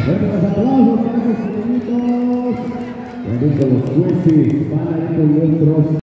Fuertes los aplausos para los pequeñitos. Los jueces van a ir con nuestros